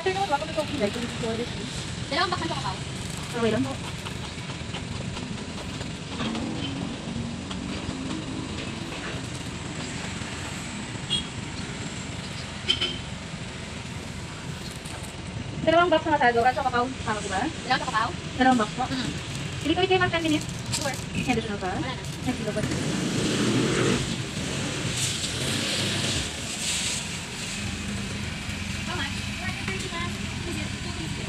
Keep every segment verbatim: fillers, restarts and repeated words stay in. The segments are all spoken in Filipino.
afternoon, wako na Chowking guys. Dalawang bakal ka kakao. Okay lang po. Dalawang box na masado. Kaso kakao. Tama ko ba? Dalawang kakao? Dalawang box po. Mm. Hindi ko ikaw mag ten minutes. Sure. Additional pa? Wala na. Next ko ba? How much? four thirty ma'am. Is it two fifty?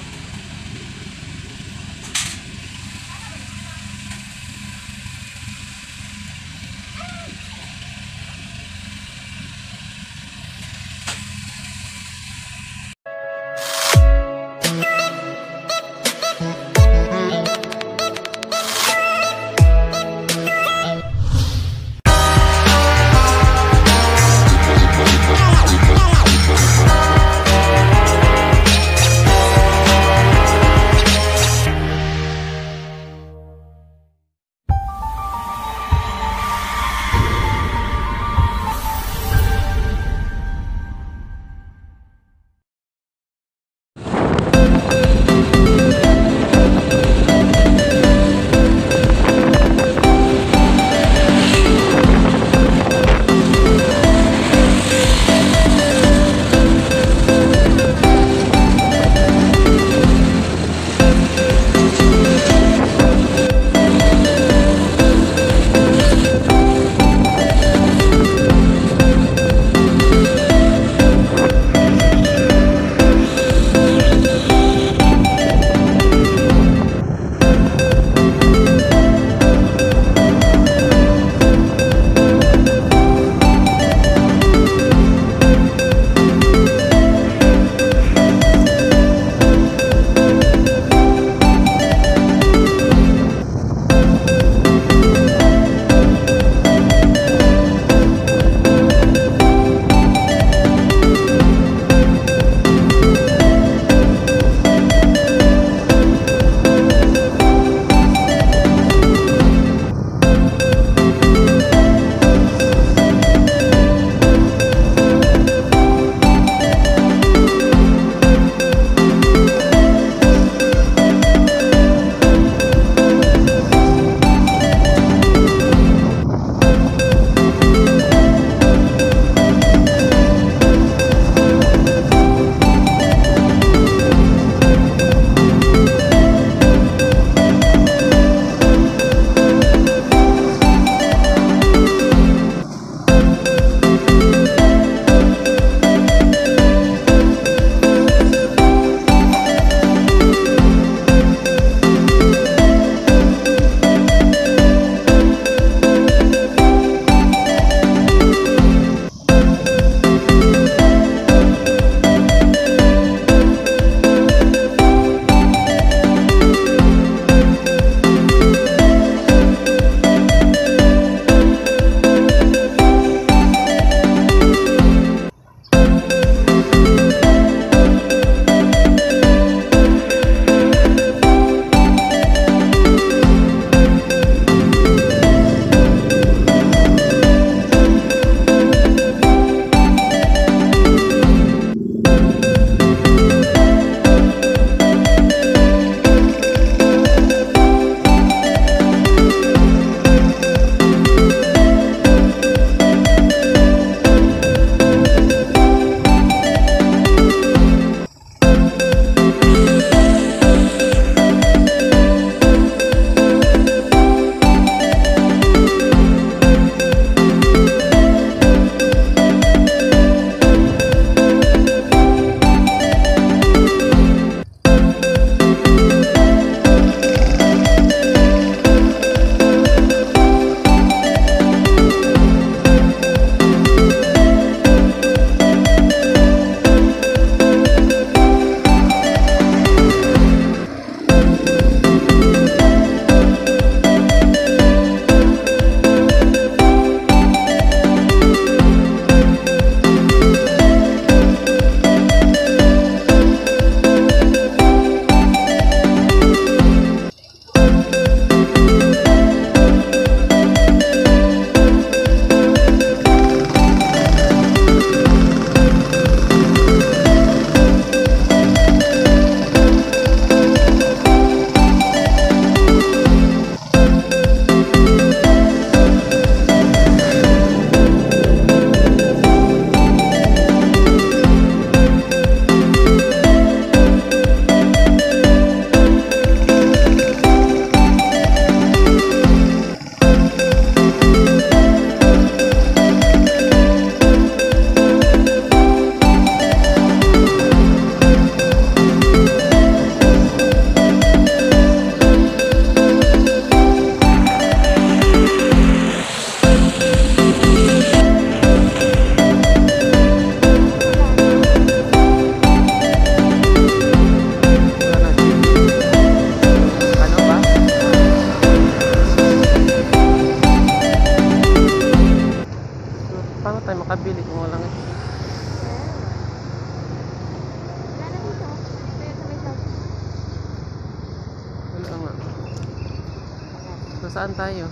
saan tayo?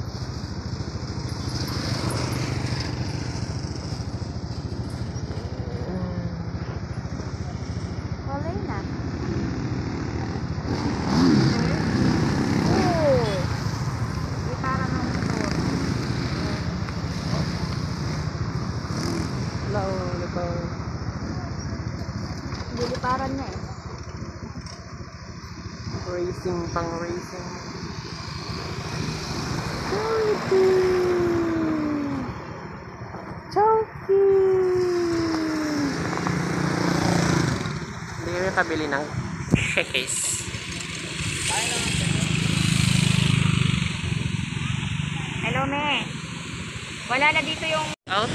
Wala na. Hello, hello. Liliparan niya eh. Racing, pang racing. Chowking! Hindi kami kabili ng case. Hello, me. Wala na dito yung... Out?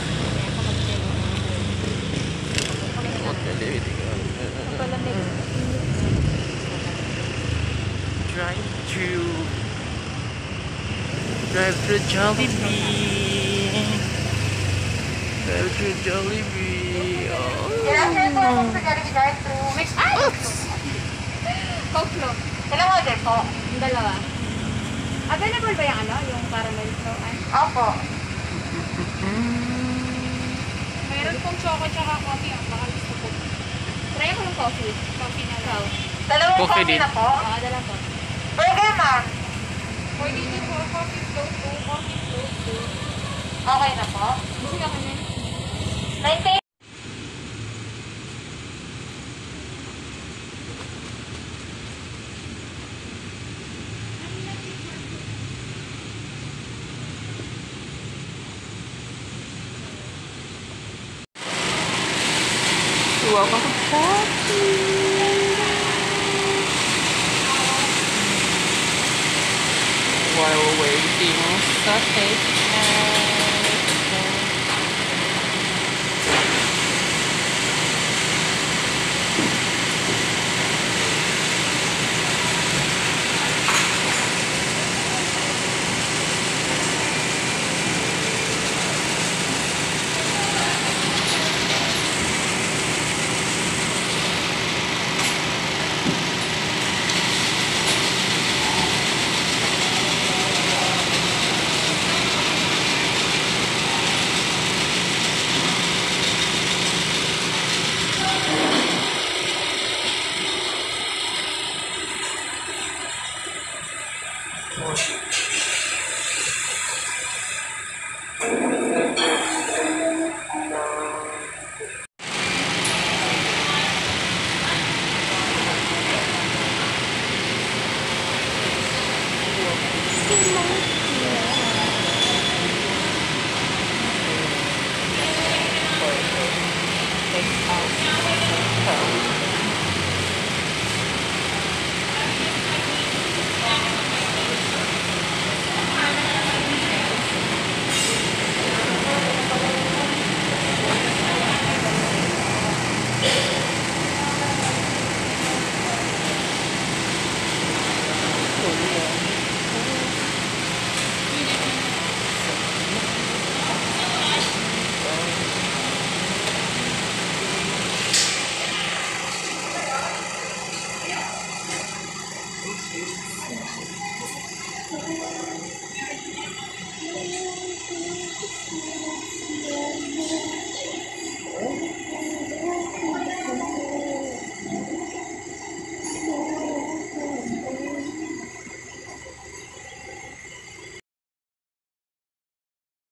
Drive thru. Drive thru Jollibee. Drive thru Jollibee. Oh. Kailangan po akong sa Jollibee drive-thru. Ay! Coke float. Kailangan order po. Yung dalawa. Available ba yung ano? Yung caramel float? Ay? Opo. Mayroon pong choco tsaka coffee. Ang baka gusto ko. Try ko ng coffee. Coffee na lang. Dalawang Coffee coffee din. na po. Oo, dala po. Burger, ma'am. Pwede din po. Coffee float po. Coffee float po. Okay na po. Gusto ka na. ninety. Welcome to Chowking. While waiting sa takeout.